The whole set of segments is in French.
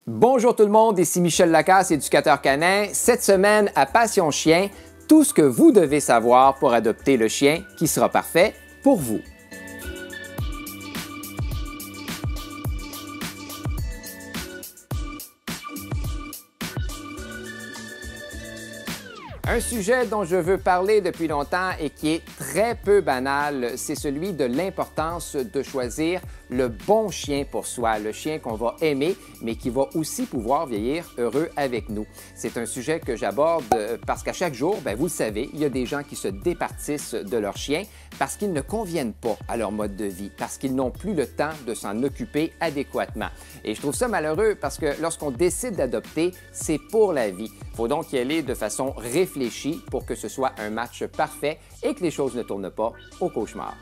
Bonjour tout le monde, ici Michel Lacasse, éducateur canin. Cette semaine à Passion Chien, tout ce que vous devez savoir pour adopter le chien qui sera parfait pour vous. Un sujet dont je veux parler depuis longtemps et qui est très peu banal, c'est celui de l'importance de choisir le bon chien pour soi, le chien qu'on va aimer, mais qui va aussi pouvoir vieillir heureux avec nous. C'est un sujet que j'aborde parce qu'à chaque jour, vous le savez, il y a des gens qui se départissent de leur chien parce qu'ils ne conviennent pas à leur mode de vie, parce qu'ils n'ont plus le temps de s'en occuper adéquatement. Et je trouve ça malheureux parce que lorsqu'on décide d'adopter, c'est pour la vie. Il faut donc y aller de façon réfléchie pour que ce soit un match parfait et que les choses ne tournent pas au cauchemar.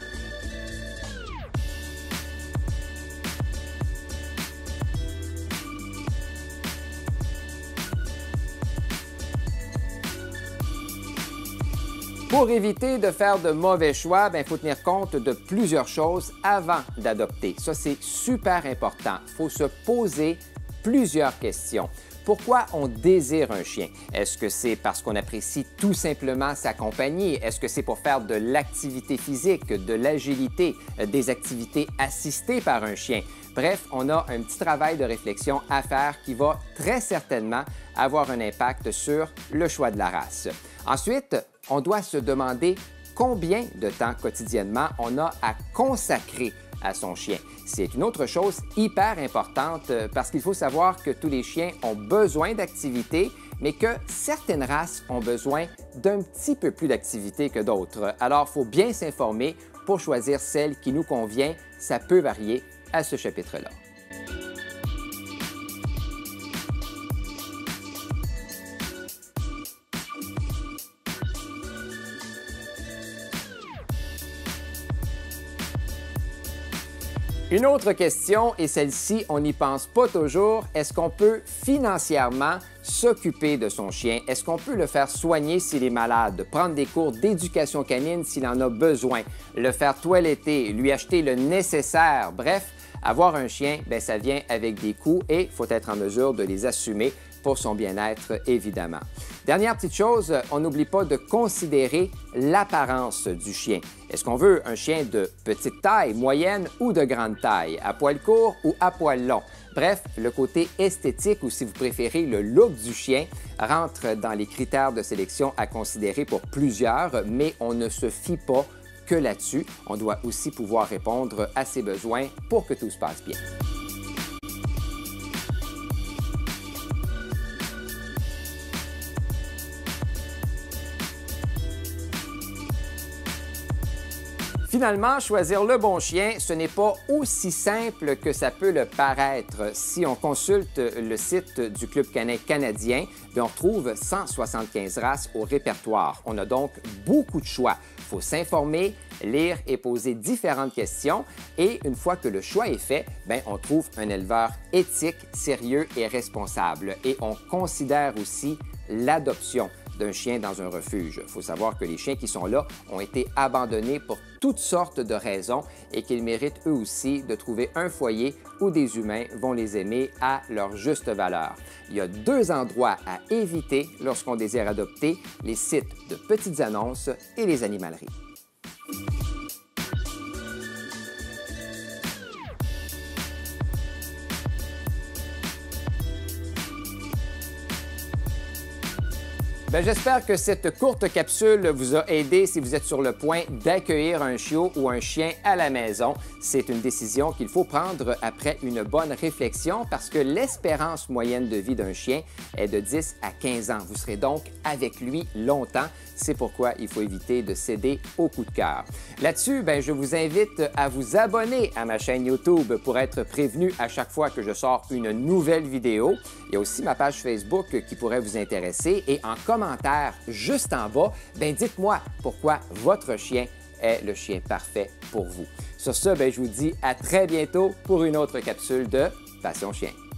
Pour éviter de faire de mauvais choix, il faut tenir compte de plusieurs choses avant d'adopter. Ça, c'est super important. Il faut se poser plusieurs questions. Pourquoi on désire un chien? Est-ce que c'est parce qu'on apprécie tout simplement sa compagnie? Est-ce que c'est pour faire de l'activité physique, de l'agilité, des activités assistées par un chien? Bref, on a un petit travail de réflexion à faire qui va très certainement avoir un impact sur le choix de la race. Ensuite, on doit se demander combien de temps quotidiennement on a à consacrer à son chien. C'est une autre chose hyper importante parce qu'il faut savoir que tous les chiens ont besoin d'activité, mais que certaines races ont besoin d'un petit peu plus d'activité que d'autres. Alors, il faut bien s'informer pour choisir celle qui nous convient. Ça peut varier à ce chapitre-là. Une autre question, et celle-ci, on n'y pense pas toujours, est-ce qu'on peut financièrement s'occuper de son chien? Est-ce qu'on peut le faire soigner s'il est malade, prendre des cours d'éducation canine s'il en a besoin, le faire toiletter, lui acheter le nécessaire? Bref, avoir un chien, ça vient avec des coûts et il faut être en mesure de les assumer pour son bien-être, évidemment. Dernière petite chose, on n'oublie pas de considérer l'apparence du chien. Est-ce qu'on veut un chien de petite taille, moyenne ou de grande taille, à poil court ou à poil long? Bref, le côté esthétique ou si vous préférez le look du chien rentre dans les critères de sélection à considérer pour plusieurs, mais on ne se fie pas que là-dessus. On doit aussi pouvoir répondre à ses besoins pour que tout se passe bien. Finalement, choisir le bon chien, ce n'est pas aussi simple que ça peut le paraître. Si on consulte le site du Club canin canadien, on retrouve 175 races au répertoire. On a donc beaucoup de choix. Il faut s'informer, lire et poser différentes questions. Et une fois que le choix est fait, on trouve un éleveur éthique, sérieux et responsable. Et on considère aussi l'adoption d'un chien dans un refuge. Il faut savoir que les chiens qui sont là ont été abandonnés pour toutes sortes de raisons et qu'ils méritent eux aussi de trouver un foyer où des humains vont les aimer à leur juste valeur. Il y a deux endroits à éviter lorsqu'on désire adopter, les sites de petites annonces et les animaleries. J'espère que cette courte capsule vous a aidé si vous êtes sur le point d'accueillir un chiot ou un chien à la maison. C'est une décision qu'il faut prendre après une bonne réflexion parce que l'espérance moyenne de vie d'un chien est de 10 à 15 ans. Vous serez donc avec lui longtemps. C'est pourquoi il faut éviter de céder au coup de cœur. Là-dessus, je vous invite à vous abonner à ma chaîne YouTube pour être prévenu à chaque fois que je sors une nouvelle vidéo. Il y a aussi ma page Facebook qui pourrait vous intéresser et en commentaire juste en bas, dites-moi pourquoi votre chien est le chien parfait pour vous. Sur ce, je vous dis à très bientôt pour une autre capsule de Passion Chien.